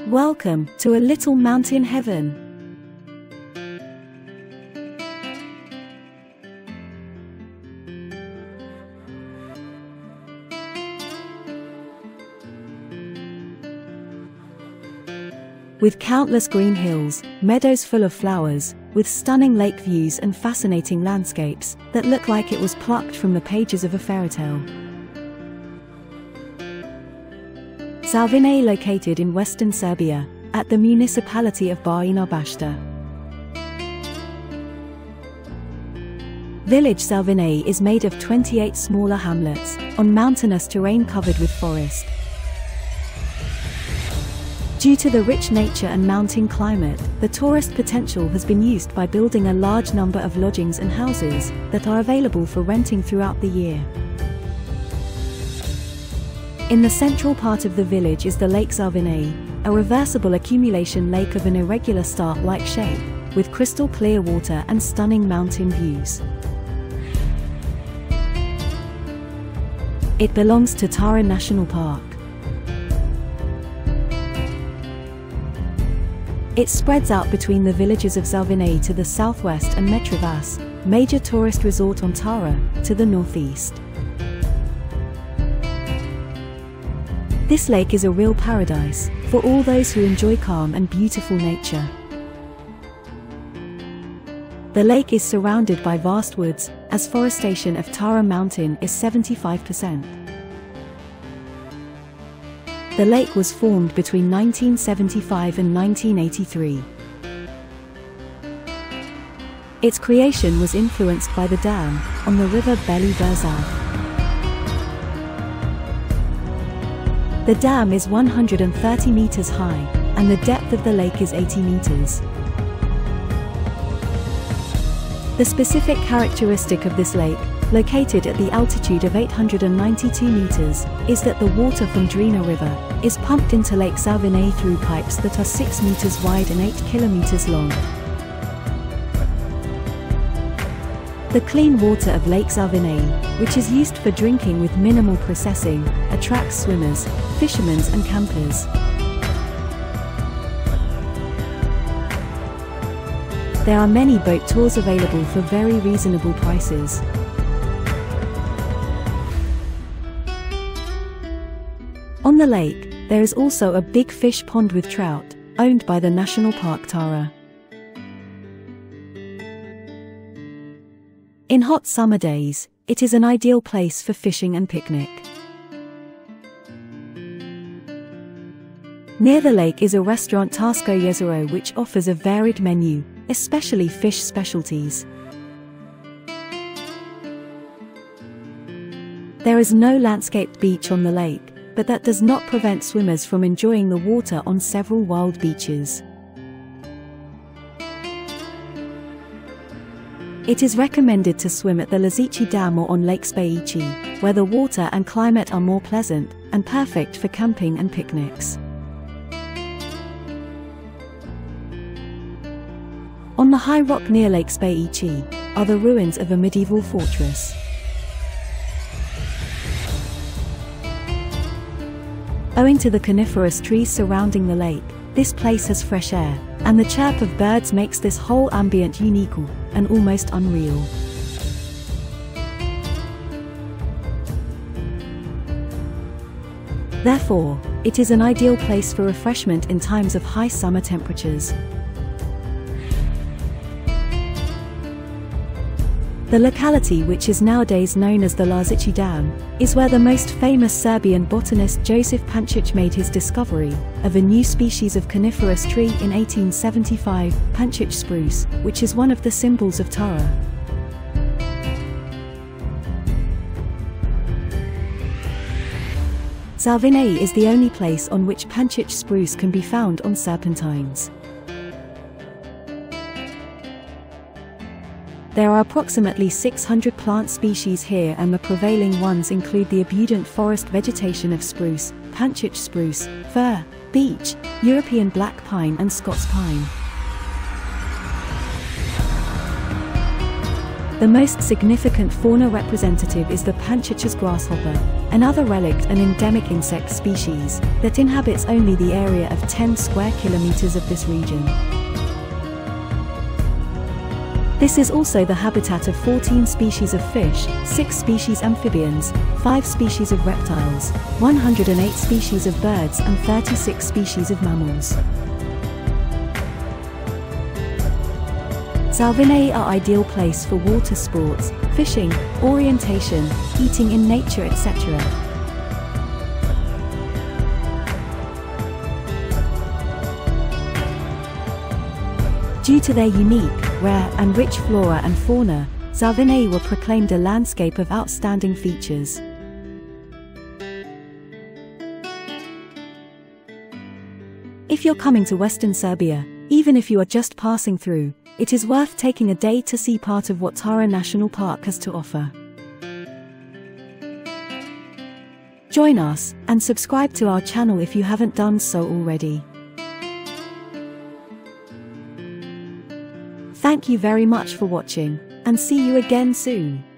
Welcome to a little mountain heaven. With countless green hills, meadows full of flowers, with stunning lake views and fascinating landscapes that look like it was plucked from the pages of a fairy tale. Zaovine, located in western Serbia, at the municipality of Bajina Bašta. Village Zaovine is made of 28 smaller hamlets, on mountainous terrain covered with forest. Due to the rich nature and mountain climate, the tourist potential has been used by building a large number of lodgings and houses that are available for renting throughout the year. In the central part of the village is the Lake Zaovina, a reversible accumulation lake of an irregular star-like shape, with crystal clear water and stunning mountain views. It belongs to Tara National Park. It spreads out between the villages of Zaovine to the southwest and Mitrovac, major tourist resort on Tara, to the northeast. This lake is a real paradise for all those who enjoy calm and beautiful nature. The lake is surrounded by vast woods, as forestation of Tara Mountain is 75%. The lake was formed between 1975 and 1983. Its creation was influenced by the dam on the river Beli Vrzav. The dam is 130 meters high, and the depth of the lake is 80 meters. The specific characteristic of this lake, located at the altitude of 892 meters, is that the water from Drina River is pumped into Lake Zaovina through pipes that are 6 meters wide and 8 kilometers long. The clean water of Lake Zaovina, which is used for drinking with minimal processing, attracts swimmers, fishermen and campers. There are many boat tours available for very reasonable prices. On the lake, there is also a big fish pond with trout, owned by the National Park Tara. In hot summer days, it is an ideal place for fishing and picnic. Near the lake is a restaurant, Tarsko Jezero, which offers a varied menu, especially fish specialties. There is no landscaped beach on the lake, but that does not prevent swimmers from enjoying the water on several wild beaches. It is recommended to swim at the Lazici Dam or on Lake Zaovina, where the water and climate are more pleasant and perfect for camping and picnics. On the high rock near Lake Zaovina are the ruins of a medieval fortress. Owing to the coniferous trees surrounding the lake, this place has fresh air, and the chirp of birds makes this whole ambient unique and almost unreal. Therefore, it is an ideal place for refreshment in times of high summer temperatures. The locality, which is nowadays known as the Lazici Dam, is where the most famous Serbian botanist Josip Pančić made his discovery of a new species of coniferous tree in 1875, Pančić spruce, which is one of the symbols of Tara. Zaovine is the only place on which Pančić spruce can be found on serpentines. There are approximately 600 plant species here, and the prevailing ones include the abundant forest vegetation of spruce, Pančić spruce, fir, beech, European black pine and Scots pine. The most significant fauna representative is the Pančić's grasshopper, another relict and endemic insect species that inhabits only the area of 10 square kilometers of this region. This is also the habitat of 14 species of fish, 6 species amphibians, 5 species of reptiles, 108 species of birds and 36 species of mammals. Zaovine are ideal place for water sports, fishing, orientation, eating in nature, etc. Due to their unique, rare and rich flora and fauna, Zaovine were proclaimed a landscape of outstanding features. If you're coming to Western Serbia, even if you are just passing through, it is worth taking a day to see part of what Tara National Park has to offer. Join us, and subscribe to our channel if you haven't done so already. Thank you very much for watching, and see you again soon.